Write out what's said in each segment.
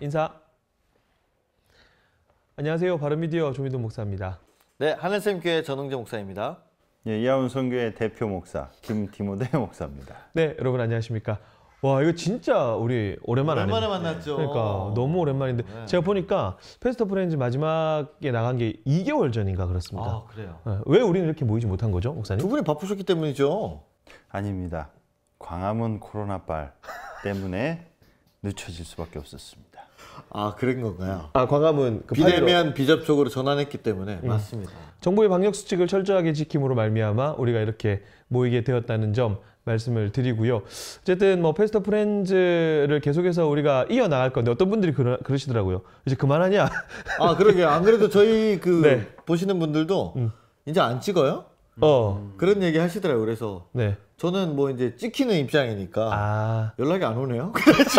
인사. 안녕하세요. 바른미디어 조민도 목사입니다. 네, 하늘샘 교회 전웅재 목사입니다. 예, 이하운 선교회 대표 목사 김디모데 목사입니다. 네, 여러분 안녕하십니까? 와, 이거 진짜 우리 오랜만에 만났죠. 그러니까 너무 오랜만인데 네. 제가 보니까 패스터 프렌즈 마지막에 나간 게 2개월 전인가 그렇습니다. 아, 그래요? 네. 왜 우리는 이렇게 모이지 못한 거죠, 목사님? 두 분이 바쁘셨기 때문이죠. 아닙니다. 광화문 코로나빨 때문에 늦춰질 수밖에 없었습니다. 아, 그런 건가요? 아, 광화문 그 비대면 비접촉으로 전환했기 때문에 맞습니다. 정부의 방역 수칙을 철저하게 지킴으로 말미암아 우리가 이렇게 모이게 되었다는 점 말씀을 드리고요. 어쨌든 뭐 패스터 프렌즈를 계속해서 우리가 이어나갈 건데 어떤 분들이 그러시더라고요. 이제 그만하냐? 아, 그러게요. 안 그래도 저희 네. 보시는 분들도 이제 안 찍어요? 그런 얘기 하시더라고요. 그래서 네. 저는 뭐 이제 찍히는 입장이니까 연락이 안 오네요.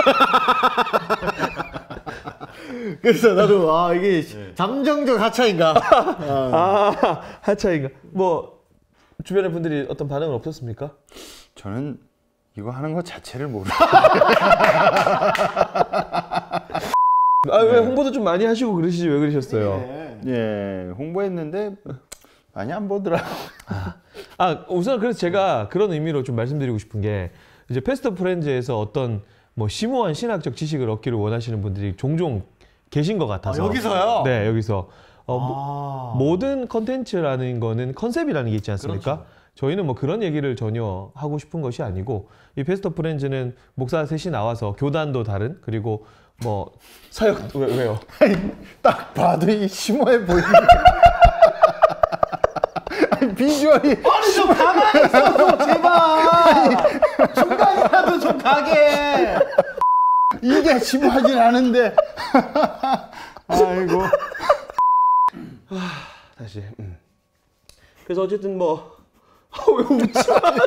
그래서 나도 이게 잠정적 하차인가? 하차인가? 뭐 주변의 분들이 어떤 반응은 없었습니까? 저는 이거 하는 것 자체를 모르겠어요. 왜 홍보도 좀 많이 하시고 그러시지 왜 그러셨어요? 예, 홍보했는데 많이 안 보더라고요. 우선 그래서 제가 그런 의미로 좀 말씀드리고 싶은 게 이제 패스터 프렌즈에서 어떤 뭐 심오한 신학적 지식을 얻기를 원하시는 분들이 종종 계신 것 같아서. 여기서요? 네, 여기서 모든 컨텐츠라는 거는 컨셉이라는 게 있지 않습니까? 그렇죠. 저희는 뭐 그런 얘기를 전혀 하고 싶은 것이 아니고 이 패스터 프렌즈는 목사 셋이 나와서 교단도 다른 그리고 뭐 사역 왜요? 딱 봐도 이 심오해 보이는 비주얼이 아니 좀 가만히 있어도 제발 중간이라도 좀 가게. 이게 심오하진 않은데 아이고 다시 그래서 어쨌든 뭐 왜 웃지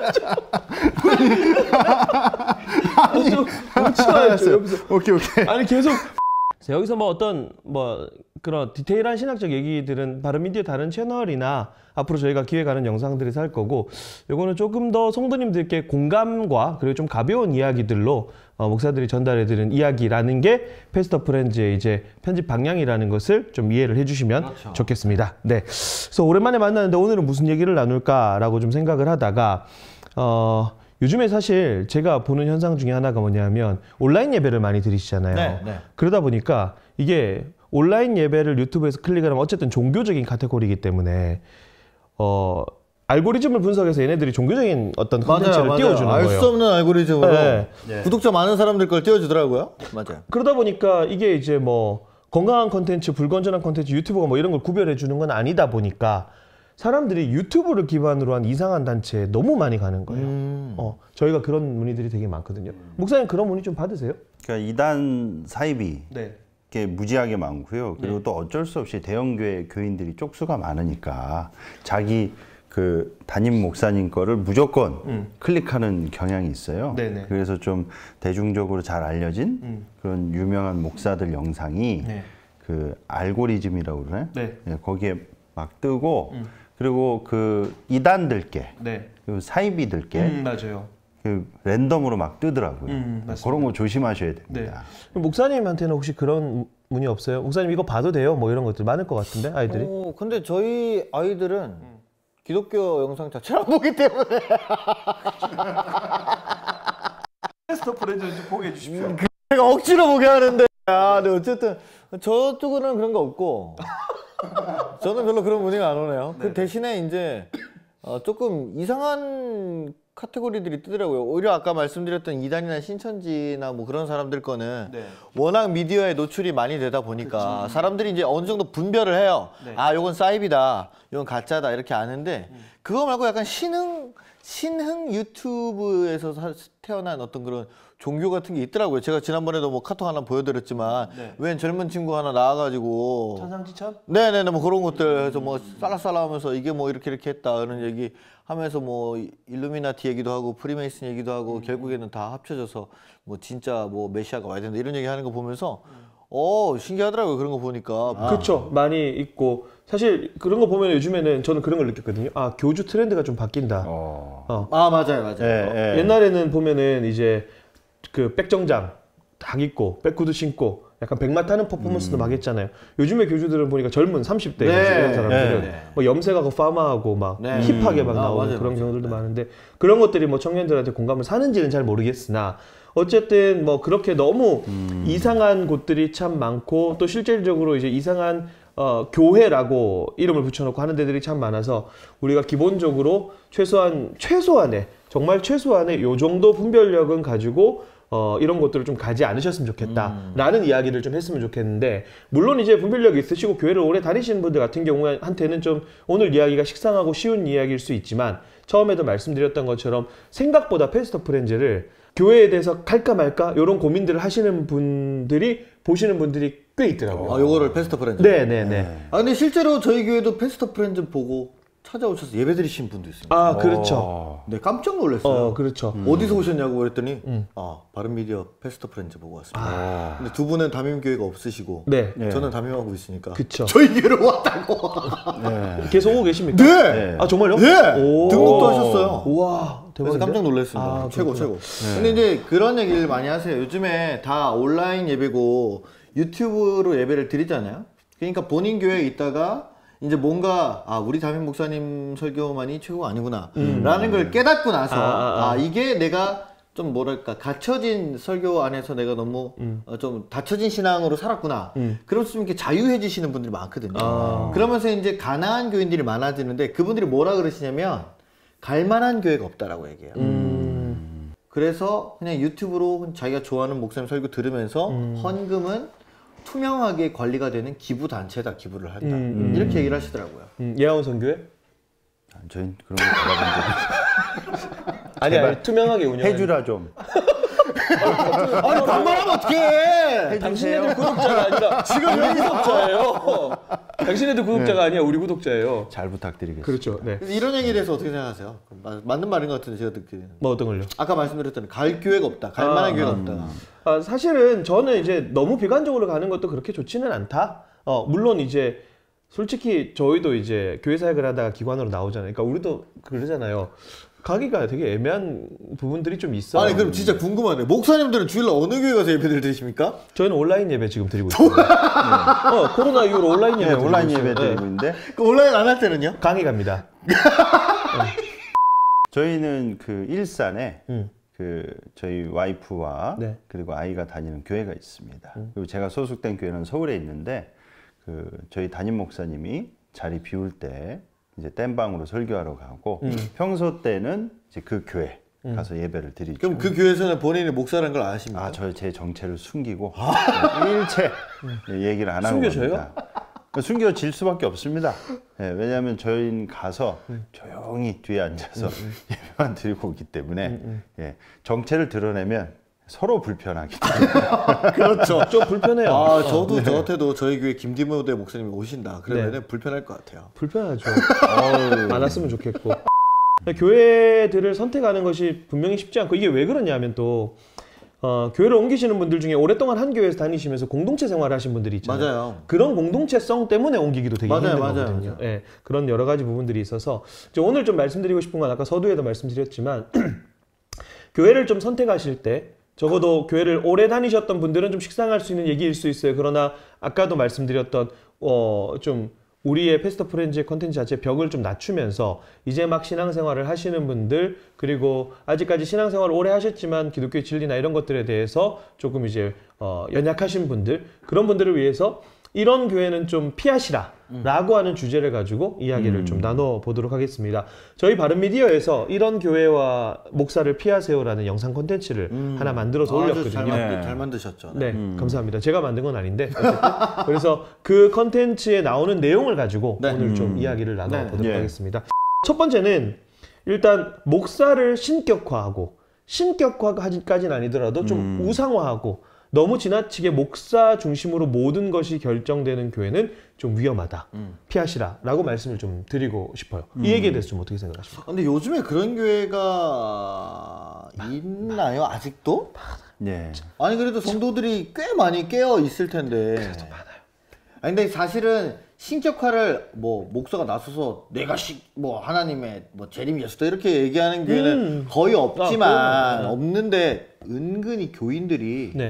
마요? 여기서 오케이 아니 계속 여기서 뭐 어떤 뭐 그런 디테일한 신학적 얘기들은 바른미디어 다른 채널이나 앞으로 저희가 기획하는 영상들에서 할 거고 요거는 조금 더 성도님들께 공감과 그리고 좀 가벼운 이야기들로 목사들이 전달해드리는 이야기라는 게 패스터 프렌즈의 이제 편집 방향이라는 것을 좀 이해를 해주시면 그렇죠. 좋겠습니다. 네, 그래서 오랜만에 만났는데 오늘은 무슨 얘기를 나눌까라고 좀 생각을 하다가 요즘에 사실 제가 보는 현상 중에 하나가 뭐냐면 온라인 예배를 많이 드리시잖아요. 네. 그러다 보니까 이게 온라인 예배를 유튜브에서 클릭을 하면 어쨌든 종교적인 카테고리이기 때문에 알고리즘을 분석해서 얘네들이 종교적인 어떤 콘텐츠를 띄워주는 거예요. 알 수 없는 알고리즘으로 네. 구독자 많은 사람들 걸 띄워주더라고요. 맞아요. 그러다 보니까 이게 이제 뭐 건강한 콘텐츠, 불건전한 콘텐츠, 유튜브가 뭐 이런 걸 구별해 주는 건 아니다 보니까 사람들이 유튜브를 기반으로 한 이상한 단체에 너무 많이 가는 거예요. 저희가 그런 문의들이 되게 많거든요. 목사님 그런 문의 좀 받으세요? 그러니까 이단 사입이 네. 무지하게 많고요. 그리고 또 어쩔 수 없이 대형교회 교인들이 쪽수가 많으니까 자기 그 담임 목사님 거를 무조건 클릭하는 경향이 있어요. 네네. 그래서 좀 대중적으로 잘 알려진 그런 유명한 목사들 영상이 그 알고리즘이라고 그러나요? 네. 네, 거기에 막 뜨고 그리고 그 이단들께 그 사이비들께 맞아요. 그 랜덤으로 막 뜨더라고요. 그런 거 조심하셔야 됩니다. 네. 목사님한테는 혹시 그런 문의 없어요? 목사님 이거 봐도 돼요? 뭐 이런 것들 많을 것 같은데 아이들이? 근데 저희 아이들은 기독교 영상 자체를 안 보기 때문에 패스터 프렌즈 좀 보게 해주십시오. 제가 억지로 보게 하는데 근데 어쨌든 저쪽은 그런 거 없고 저는 별로 그런 문의가 안 오네요. 그 대신에 이제 조금 이상한 카테고리들이 뜨더라고요. 오히려 아까 말씀드렸던 이단이나 신천지나 뭐 그런 사람들 거는 워낙 미디어에 노출이 많이 되다 보니까 사람들이 이제 어느 정도 분별을 해요. 요건 사이비다, 요건 가짜다 이렇게 아는데 그거 말고 약간 신흥 유튜브에서 태어난 어떤 그런 종교 같은 게 있더라고요. 제가 지난번에도 뭐 카톡 하나 보여드렸지만 웬 젊은 친구 하나 나와가지고 천상지천? 네네네 뭐 그런 것들 해서 뭐 쌀라쌀라 하면서 이게 뭐 이렇게 했다 그런 얘기 하면서 뭐 일루미나티 얘기도 하고 프리메이슨 얘기도 하고 결국에는 다 합쳐져서 뭐 진짜 뭐 메시아가 와야 된다 이런 얘기 하는 거 보면서 신기하더라고요. 그런 거 보니까. 그렇죠. 많이 있고 사실 그런 거 보면 요즘에는 저는 그런 걸 느꼈거든요. 교주 트렌드가 좀 바뀐다. 맞아요. 옛날에는 보면은 이제 그 백정장 딱 입고 백구두 신고 약간 백마 타는 퍼포먼스도 막 했잖아요. 요즘에 교주들은 보니까 젊은 30대 네. 이런 사람들은 네. 뭐 염색하고 파마하고 막 네. 힙하게 막 나오는 맞아요, 그런 맞아요. 경우들도 많은데 그런 것들이 뭐 청년들한테 공감을 사는지는 잘 모르겠으나 어쨌든 뭐 그렇게 너무 이상한 곳들이 참 많고 또 실질적으로 이제 이상한 교회라고 이름을 붙여놓고 하는 데들이 참 많아서 우리가 기본적으로 최소한의 정말 최소한의 요 정도 분별력은 가지고 이런 것들을 좀 가지 않으셨으면 좋겠다라는 이야기를 좀 했으면 좋겠는데 물론 이제 분별력이 있으시고 교회를 오래 다니시는 분들 같은 경우한테는 좀 오늘 이야기가 식상하고 쉬운 이야기일 수 있지만 처음에도 말씀드렸던 것처럼 생각보다 패스터 프렌즈를 교회에 대해서 갈까 말까 이런 고민들을 하시는 분들이 보시는 분들이 꽤 있더라고요. 아, 요거를 패스터 프렌즈. 네네네. 아, 근데 실제로 저희 교회도 패스터 프렌즈 보고 찾아오셔서 예배 드리신 분도 있습니다. 아 그렇죠. 네, 깜짝 놀랐어요. 그렇죠. 어디서 오셨냐고 그랬더니 아, 바른미디어 패스터 프렌즈 보고 왔습니다. 근데 두 분은 담임교회가 없으시고 네. 저는 담임하고 있으니까 그쵸. 저희 교회로 왔다고. 계속 오고 계십니까? 네. 아 정말요? 네. 오. 등록도 하셨어요. 우와 그래서 대박인데? 깜짝 놀랐습니다. 아, 최고 최고. 근데 이제 그런 얘기를 많이 하세요. 요즘에 다 온라인 예배고 유튜브로 예배를 드리잖아요. 그러니까 본인 교회에 있다가 이제 뭔가 우리 담임 목사님 설교만이 최고가 아니구나 라는 걸 깨닫고 나서 이게 내가 좀 뭐랄까 갇혀진 설교 안에서 내가 너무 좀 닫혀진 신앙으로 살았구나. 그러면서 좀 이렇게 자유해지시는 분들이 많거든요. 그러면서 이제 가난한 교인들이 많아지는데 그분들이 뭐라 그러시냐면 갈만한 교회가 없다라고 얘기해요. 그래서 그냥 유튜브로 자기가 좋아하는 목사님 설교 들으면서 헌금은 투명하게 관리가 되는 기부 단체다, 기부를 한다. 이렇게 얘기를 하시더라고요. 예하원 선교회? 저희는 그런 거 받아본 아니 투명하게 운영. 해주라 좀. 아니 반말하면 어떡해! 당신네들 구독자가 아니라 지금 우리 구독자예요. 당신네들 구독자가 아니야 우리 구독자예요. 잘 부탁드리겠습니다. 그렇죠. 네. 그래서 이런 얘기에 대해서 어떻게 생각하세요? 맞는 말인 것 같은데 제가 듣기에는. 뭐 어떤 걸요? 아까 말씀드렸던 갈 교회가 없다, 갈 만한 교회가 없다. 사실은 저는 이제 너무 비관적으로 가는 것도 그렇게 좋지는 않다. 물론 이제 솔직히 저희도 이제 교회 사역을 하다가 기관으로 나오잖아요. 그러니까 우리도 그러잖아요. 가기가 되게 애매한 부분들이 좀 있어요. 아니 그럼 진짜 궁금하네. 목사님들은 주일날 어느 교회 가서 예배를 드리십니까? 저희는 온라인 예배 지금 드리고 있어요. 코로나 이후로 온라인 예배 드리고 온라인 있어요. 예배 드리고 있는데 그 온라인 안 할 때는요? 강의 갑니다. 저희는 그 일산에 그 저희 와이프와 네. 그리고 아이가 다니는 교회가 있습니다. 그리고 제가 소속된 교회는 서울에 있는데 그 저희 담임 목사님이 자리 비울 때 이제 땜방으로 설교하러 가고 평소 때는 이제 그 교회 가서 예배를 드리죠. 그럼 그 교회에서는 본인이 목사라는 걸 아십니까? 저 제 정체를 숨기고 일체 얘기를 안 하고 숨겨져요? 갑니다. 숨겨질 수밖에 없습니다. 왜냐하면 저희는 가서 조용히 뒤에 앉아서 예배만 드리고 오기 때문에 정체를 드러내면 서로 불편하기 때문에 그렇죠. 좀 불편해요. 저도 저한테도 저희 교회 김디모데 목사님이 오신다. 그러면 불편할 것 같아요. 불편하죠. 안 왔으면 좋겠고. 교회들을 선택하는 것이 분명히 쉽지 않고 이게 왜 그러냐면 또 교회를 옮기시는 분들 중에 오랫동안 한 교회에서 다니시면서 공동체 생활을 하신 분들이 있잖아요. 맞아요. 그런 공동체성 때문에 옮기기도 되게 힘든 거거든요. 맞아요. 예, 그런 여러 가지 부분들이 있어서 오늘 좀 말씀드리고 싶은 건 아까 서두에도 말씀드렸지만 교회를 좀 선택하실 때 적어도 교회를 오래 다니셨던 분들은 좀 식상할 수 있는 얘기일 수 있어요. 그러나 아까도 말씀드렸던 좀 우리의 패스터 프렌즈의 컨텐츠 자체 벽을 좀 낮추면서 이제 막 신앙생활을 하시는 분들 그리고 아직까지 신앙생활을 오래 하셨지만 기독교의 진리나 이런 것들에 대해서 조금 이제 연약하신 분들 그런 분들을 위해서 이런 교회는 좀 피하시라 라고 하는 주제를 가지고 이야기를 좀 나눠보도록 하겠습니다. 저희 바른미디어에서 이런 교회와 목사를 피하세요라는 영상 콘텐츠를 하나 만들어서 올렸거든요. 잘 만드셨죠. 네, 감사합니다. 제가 만든 건 아닌데 어쨌든. 그래서 그 콘텐츠에 나오는 내용을 가지고 오늘 좀 이야기를 나눠보도록 하겠습니다. 첫 번째는 일단 목사를 신격화하고 신격화까지는 아니더라도 좀 우상화하고 너무 지나치게 목사 중심으로 모든 것이 결정되는 교회는 좀 위험하다. 피하시라 라고 말씀을 좀 드리고 싶어요. 이 얘기에 대해서 좀 어떻게 생각하십니까? 근데 요즘에 그런 교회가 있나요? 아직도? 네. 아니 그래도 성도들이 꽤 많이 깨어 있을 텐데. 그래도 많아요. 아니 근데 사실은 신격화를 뭐 목사가 나서서 내가 뭐 하나님의 뭐 재림 예수다 이렇게 얘기하는 교회는 거의 없지만 없는데 은근히 교인들이 네.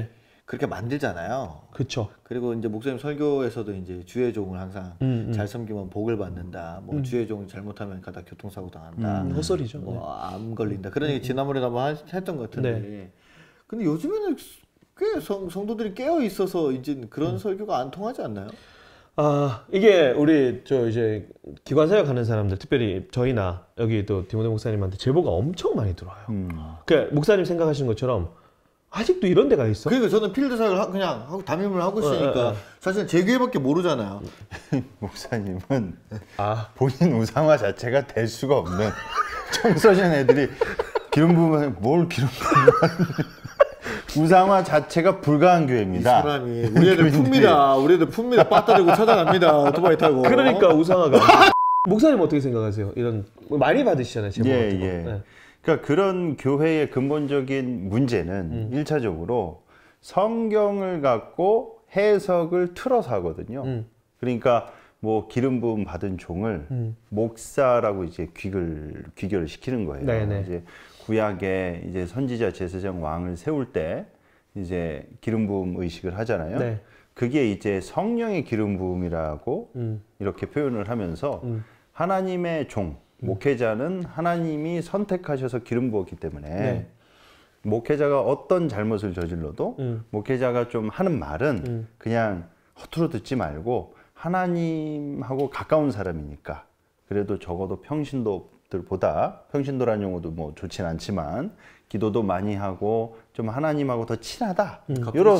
그렇게 만들잖아요. 그렇죠. 그리고 이제 목사님 설교에서도 이제 주의 종을 항상 잘 섬기면 복을 받는다. 뭐 주의 종이 잘못하면 가다 교통사고 당한다. 헛소리죠. 뭐 암 걸린다. 그런 얘기 지난번에 한번 했던 것 같은데. 네. 근데 요즘에는 꽤 성도들이 깨어 있어서 이제 그런 설교가 안 통하지 않나요? 아, 이게 우리 저 이제 기관 사역하는 사람들, 특별히 저희나 여기 또 디모데 목사님한테 제보가 엄청 많이 들어와요. 그러니까 목사님 생각하시는 것처럼 아직도 이런 데가 있어? 그러니까 저는 필드 사역을 그냥 하고 담임을 하고 있으니까 사실 제 교회밖에 모르잖아요. 목사님은 아, 본인 우상화 자체가 될 수가 없는 청소년 애들이 기름 부으면 뭘 기름 부으면 우상화 자체가 불가한 이 교회입니다. 사람이 우리 애들 풉니다. 우리 애들 풉니다. 빠따들고 찾아갑니다. 오토바이 타고. 그러니까 우상화가. 목사님 어떻게 생각하세요? 이런 많이 받으시잖아요, 제보 예, 같은 거. 예. 네. 그러니까 그런 교회의 근본적인 문제는 일차적으로 성경을 갖고 해석을 틀어서 하거든요. 그러니까 뭐 기름 부음 받은 종을 목사라고 이제 귀결을 시키는 거예요. 네네. 이제 구약에 이제 선지자, 제사장, 왕을 세울 때 이제 기름 부음 의식을 하잖아요. 네. 그게 이제 성령의 기름 부음이라고 이렇게 표현을 하면서 하나님의 종, 목회자는 하나님이 선택하셔서 기름 부었기 때문에 네. 목회자가 어떤 잘못을 저질러도 목회자가 좀 하는 말은 그냥 허투루 듣지 말고 하나님하고 가까운 사람이니까 그래도 적어도 평신도들보다, 평신도라는 용어도 뭐 좋진 않지만 기도도 많이 하고 좀 하나님하고 더 친하다 이런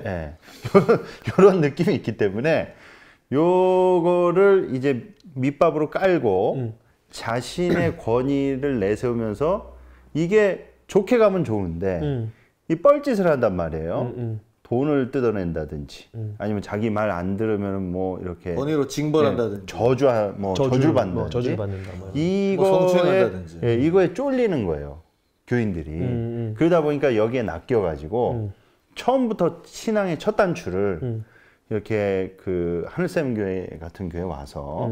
이런 느낌이 있기 때문에 요거를 이제 밑밥으로 깔고 자신의 권위를 내세우면서 이게 좋게 가면 좋은데 이 뻘짓을 한단 말이에요. 돈을 뜯어낸다든지 아니면 자기 말 안 들으면 뭐 이렇게 권위로 징벌한다든지 저주를 받는다든지 저주를 받는다. 성추행한다든지. 이거에 쫄리는 거예요. 교인들이. 그러다 보니까 여기에 낚여가지고 처음부터 신앙의 첫 단추를 이렇게 그 하늘샘 교회 같은 교회 와서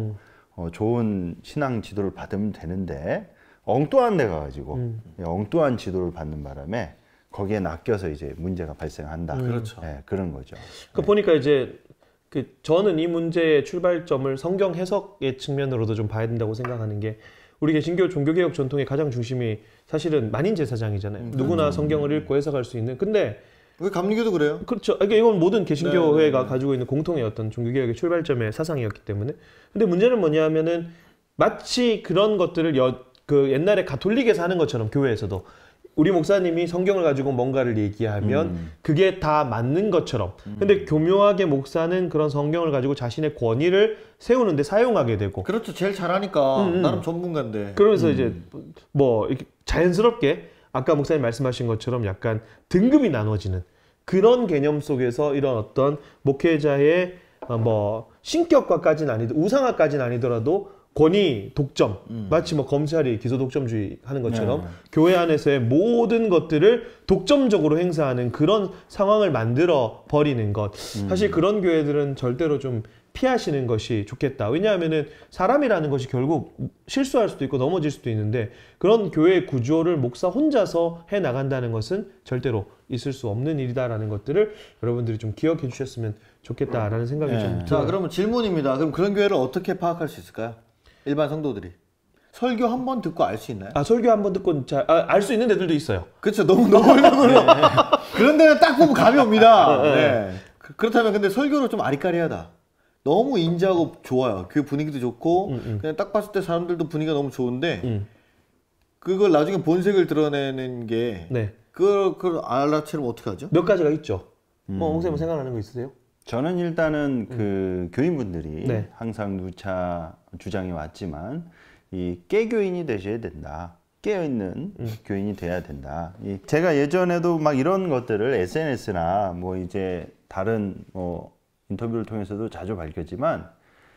좋은 신앙 지도를 받으면 되는데 엉뚱한 데 가가지고 엉뚱한 지도를 받는 바람에 거기에 낚여서 이제 문제가 발생한다. 그렇죠. 네, 그런 거죠. 그 보니까 이제 그 저는 이 문제의 출발점을 성경 해석의 측면으로도 좀 봐야 된다고 생각하는 게 우리 개신교 종교개혁 전통의 가장 중심이 사실은 만인 제사장이잖아요. 누구나 성경을 읽고 해석할 수 있는. 근데 왜 감리교도 그래요? 그렇죠. 그러니까 이건 모든 개신교회가 가지고 있는 공통의 어떤 종교개혁의 출발점의 사상이었기 때문에. 근데 문제는 뭐냐면은 마치 그런 것들을 그 옛날에 가톨릭에서 하는 것처럼 교회에서도 우리 목사님이 성경을 가지고 뭔가를 얘기하면 그게 다 맞는 것처럼. 근데 교묘하게 목사는 그런 성경을 가지고 자신의 권위를 세우는데 사용하게 되고. 그렇죠. 제일 잘하니까. 나름 전문가인데. 그러면서 이제 뭐 이렇게 자연스럽게 아까 목사님 말씀하신 것처럼 약간 등급이 나눠지는 그런 개념 속에서 이런 어떤 목회자의 뭐 신격화까지는 아니더라도 우상화까지는 아니더라도 권위, 독점, 마치 뭐 검찰이 기소 독점주의 하는 것처럼 교회 안에서의 모든 것들을 독점적으로 행사하는 그런 상황을 만들어 버리는 것. 사실 그런 교회들은 절대로 좀 피하시는 것이 좋겠다. 왜냐하면은 사람이라는 것이 결국 실수할 수도 있고 넘어질 수도 있는데 그런 교회 구조를 목사 혼자서 해 나간다는 것은 절대로 있을 수 없는 일이다라는 것들을 여러분들이 좀 기억해 주셨으면 좋겠다라는 생각이 좀 들어요. 자, 그러면 질문입니다. 그럼 그런 교회를 어떻게 파악할 수 있을까요? 일반 성도들이. 설교 한 번 듣고 알 수 있나요? 아, 설교 한 번 듣고 알 수 있는 데들도 있어요. 그렇죠. 너무 그런 데는 딱 보면 감이 옵니다. 네. 그렇다면 근데 설교를 좀 아리까리하다. 너무 인자하고 좋아요. 그 분위기도 좋고 그냥 딱 봤을 때 사람들도 분위기가 너무 좋은데 그걸 나중에 본색을 드러내는 게 그걸 알아채면 어떻게 하죠? 몇 가지가 있죠. 목사님 생각나는 거 있으세요? 저는 일단은 그 교인분들이 항상 누차 주장해 왔지만 이 깨교인이 되셔야 된다. 깨어있는 교인이 돼야 된다. 제가 예전에도 막 이런 것들을 SNS나 뭐 이제 다른 뭐 인터뷰를 통해서도 자주 밝혔지만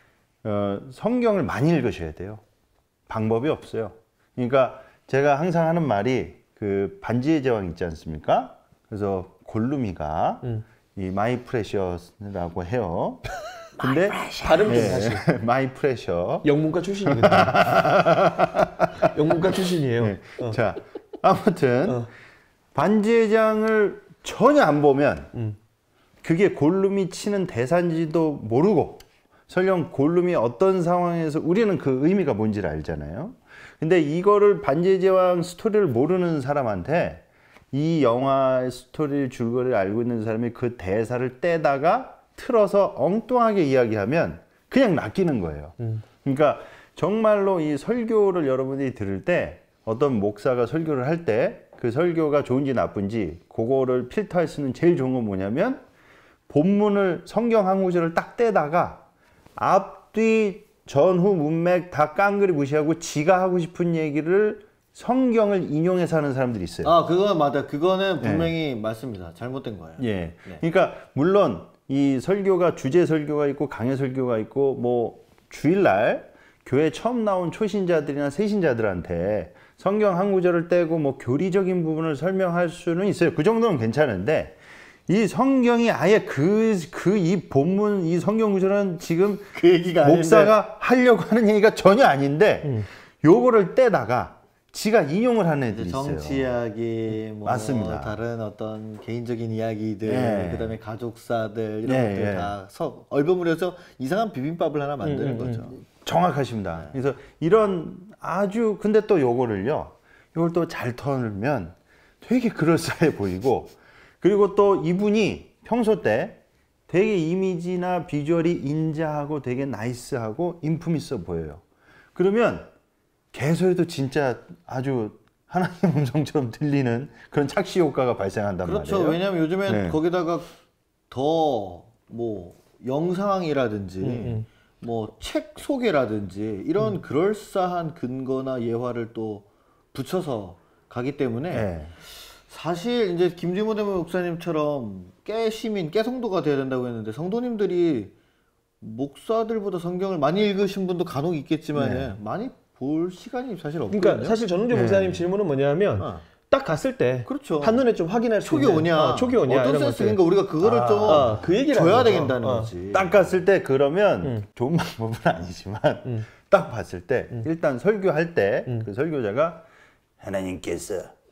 성경을 많이 읽으셔야 돼요. 방법이 없어요. 그러니까 제가 항상 하는 말이 그 반지의 제왕 있지 않습니까? 그래서 골룸이가 이 마이 프레셔스라고 해요. 근데 발음 좀 다시. 마이 프레셔. 영문과 출신이거든요. 영문과 출신이에요. 네. 자, 아무튼 반지의 제왕을 전혀 안 보면 그게 골룸이 치는 대사인지도 모르고 설령 골룸이 어떤 상황에서 우리는 그 의미가 뭔지를 알잖아요. 근데 이거를 반지의 제왕 스토리를 모르는 사람한테 이 영화의 스토리를 줄거리를 알고 있는 사람이 그 대사를 떼다가 틀어서 엉뚱하게 이야기하면 그냥 낚이는 거예요. 그러니까 정말로 이 설교를 여러분들이 들을 때 어떤 목사가 설교를 할 때 그 설교가 좋은지 나쁜지 그거를 필터할 수 있는 제일 좋은 건 뭐냐면 본문을 성경 한 구절을 딱 떼다가 앞뒤 전후 문맥 다 깡그리 무시하고 지가 하고 싶은 얘기를 성경을 인용해서 하는 사람들이 있어요. 아, 그건 맞아. 그거는 분명히 맞습니다. 잘못된 거예요. 예. 네. 그러니까 물론 이 설교가 주제 설교가 있고 강해 설교가 있고 뭐 주일날 교회 처음 나온 초신자들이나 새신자들한테 성경 한 구절을 떼고 뭐 교리적인 부분을 설명할 수는 있어요. 그 정도는 괜찮은데 이 성경이 아예 이 본문 이 성경 구절은 지금 그 얘기가 목사가 하려고 하는 얘기가 전혀 아닌데 요거를 떼다가 지가 인용을 하는 애들이 있어요. 정치 이야기, 뭐 맞습니다. 다른 어떤 개인적인 이야기들, 네. 그다음에 가족사들 이런 네, 것들 네. 다 얼버무려서 이상한 비빔밥을 하나 만드는 거죠. 정확하십니다. 그래서 이런 아주 근데 또 요거를요. 이걸 또 잘 털면 되게 그럴싸해 보이고 그리고 또 이분이 평소 때 되게 이미지나 비주얼이 인자하고 되게 나이스하고 인품 있어 보여요. 그러면 개소리도 진짜 아주 하나님 음성처럼 들리는 그런 착시 효과가 발생한단 그렇죠. 말이에요. 왜냐하면 요즘엔 네. 거기다가 더 뭐 영상이라든지 뭐 책 소개라든지 이런 그럴싸한 근거나 예화를 또 붙여서 가기 때문에 네. 사실 이제 김진모 대모 목사님처럼 깨시민, 깨성도가 돼야 된다고 했는데 성도님들이 목사들보다 성경을 많이 읽으신 분도 간혹 있겠지만 네. 많이 볼 시간이 사실 없거든요. 그러니까 사실 전은주 목사님 질문은 뭐냐면 딱 갔을 때 그렇죠. 한눈에 좀 확인할 수 촉이 있는 오냐, 촉이 오냐 어떤 이런 센스인가 우리가 그거를 좀 그 얘기를 줘야 하는 거죠. 되겠다는 거지. 딱 갔을 때 그러면 좋은 방법은 아니지만 딱 봤을 때 일단 설교할 때 그 설교자가 하나님께서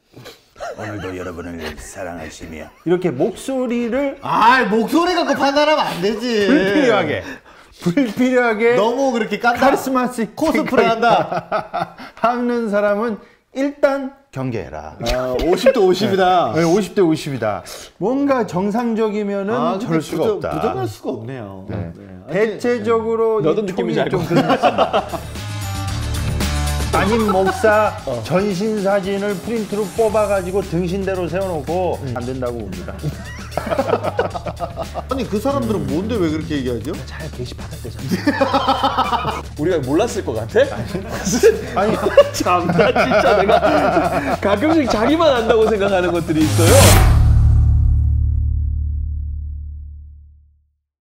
오늘도 여러분을 사랑하시며 이렇게 목소리를 목소리 갖고 판단하면 안 되지. 불필요하게 너무 그렇게 깐다. 카리스마틱 코스프레 한다. 하는 사람은 일단 경계해라. 50대 50이다. 네, 50대 50이다. 뭔가 정상적이면은 저럴 수가 없다. 부정할 수가 없네요. 네. 네. 대체적으로 너도 이 느낌인지 촉이 좀 알고. 그런 것 같습니다. 담임 목사 전신 사진을 프린트로 뽑아가지고 등신대로 세워놓고 안 된다고 봅니다. 아니 그 사람들은 뭔데 왜 그렇게 얘기하죠? 잘 게시받을 때잖아. 우리가 몰랐을 것 같아? 아니 참나 진짜 내가 가끔씩 자기만 안다고 생각하는 것들이 있어요.